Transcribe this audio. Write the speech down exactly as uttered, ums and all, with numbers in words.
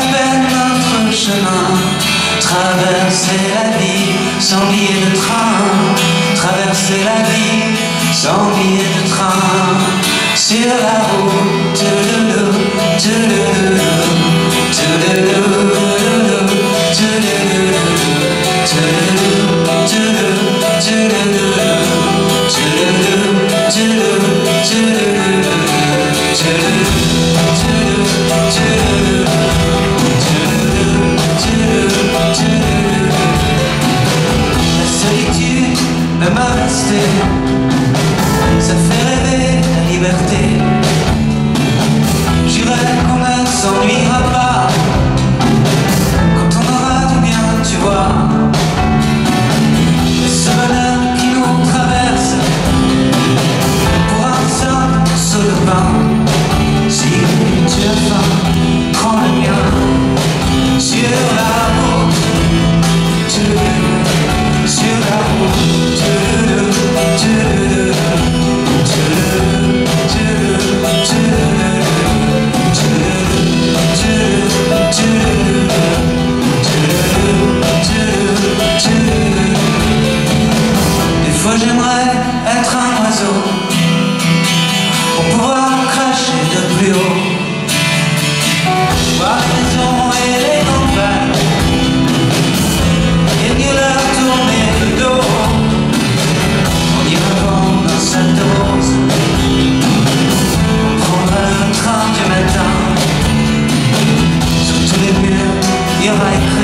peine notre chemin, traverser la vie sans billet de train, traverser la vie sans billet de train, sur la route, tudelou, tudelou, tudelou, tudelou, tudelou, la majesté, ça fait rêver la liberté. J'irai qu'on ne s'ennuiera pas quand on aura du bien, tu vois. Et ce bonheur qui nous traverse pour un simple morceau de pain. Si tu as faim, prends le mien sur la route, tu, sur la route. Des fois j'aimerais être un oiseau pour pouvoir cracher de plus haut, voir les maisons et les campagnes et mieux leur tourner le dos. On ira vendre un sac de roses, on prendra le train du matin. Sur tous les murs, il y aura écrit